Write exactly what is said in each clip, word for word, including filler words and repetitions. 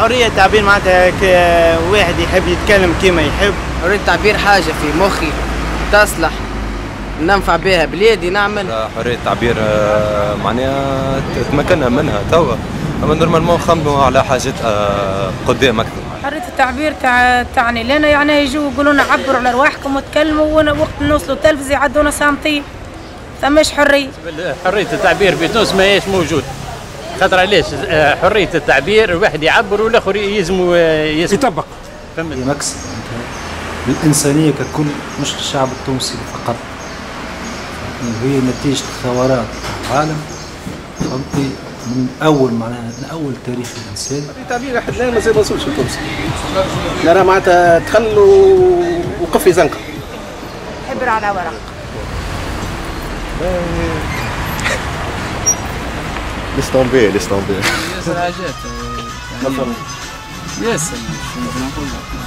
حرية التعبير معناتها واحد يحب يتكلم كيما يحب. حرية التعبير حاجة في مخي تصلح ننفع بها بلادي نعمل. حرية التعبير معناها تمكنها منها توا، اما نورمالمون نخمموا على حاجات قدام اكثر. حرية التعبير تع... تعني لنا يعني يجوا يقولوا لنا عبروا على ارواحكم وتكلموا، وقت نوصلوا التلفزة يعدونا سامطين. ثماش حرية. حرية التعبير في تونس ما هيش موجود. خاطر علاش؟ حرية التعبير الواحد يعبر والاخر يلزموا يطبق. فهمت؟ هي مكسب للإنسانية ككل، مش للشعب التونسي فقط. وهي نتيجة الثورات في العالم، فهمتي؟ من أول معناها من أول تاريخ الإنسان. التعبير واحد لا ما وصلش لتونس. لا راه معناتها دخل وقف في زنقة. حبر على ورق. ليش طومبي ليش طومبي ياسر حاجات مثلا ياسر شو نقول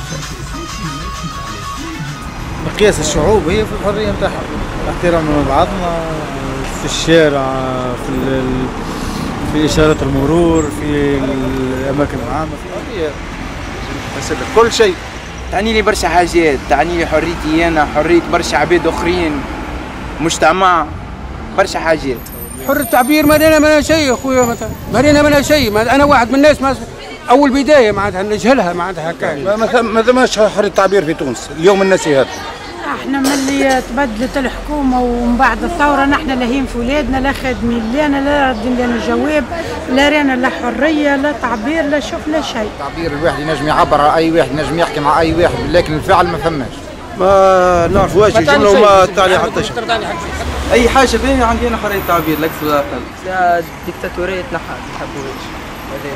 مقياس الشعوب هي في الحرية نتاعها، احترامنا بعضنا في الشارع، في ال... في إشارات المرور، في الأماكن العامة، في الحرية كل شيء. تعني لي برشا حاجات، تعني لي حريتي أنا، حرية برشا عباد أخرين، مجتمع، برشا حاجات. حر التعبير ما لنا منها شيء اخويا، مثلا ما لنا منها شيء. انا واحد من الناس ما اول بدايه معناتها نجهلها معناتها هكا. ما ثماش حر التعبير في تونس اليوم الناسي هذا. احنا ملي تبدلت الحكومه ومن بعد الثوره نحن لاهين في ولادنا، لا خادمين لنا، لا راردين لنا جواب، لا رانا لا حريه لا تعبير لا شفنا شيء. تعبير الواحد ينجم يعبر على اي واحد، ينجم يحكي مع اي واحد، لكن الفعل ما فماش. ما نعرفوهاش الجمله وما تعني حتى شيء. اي حاجه باهيه عندي انا حريه التعبير لا اكثر ولا اقل. الديكتاتوريه تنحى ما نحبوهاش. علاش؟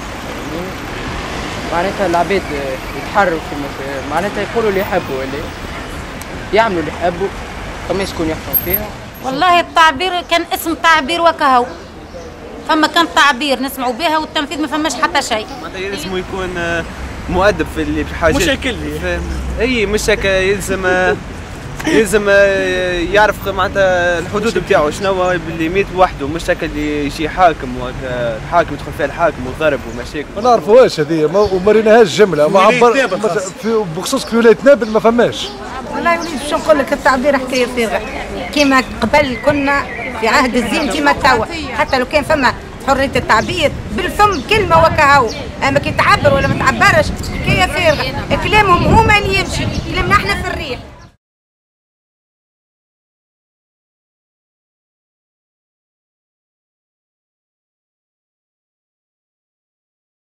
معناتها العباد يتحروا كيما معناتها يقولوا اللي يحبوا، اللي يعملوا اللي يحبوا، فما شكون يحكم فيها. والله التعبير كان اسم تعبير وكهو، فما كان تعبير نسمعوا بها والتنفيذ ما فماش حتى شيء. معناتها يلزم يكون مؤدب في اللي في حاجات. مش هيك اي مش هيك، يلزم يلزم يعرف معناتها الحدود نتاعو شنو هو الليميت وحده، مش هكا اللي يجي حاكم وهكا الحاكم يدخل فيها الحاكم وضرب ومشاكل. ما نعرفوهاش هذه وما ريناهاش جمله، ما عبر بخصوص في ولايه نابل ما فماش. والله وليد شو نقول لك، التعبير حكايه فارغه. كيما قبل كنا في عهد الزين كيما توا، حتى لو كان فما حريه التعبير بالفم كلمه وكهو، اما كي تعبر ولا ما تعبرش حكايه فارغه، كلامهم هما اللي يمشي.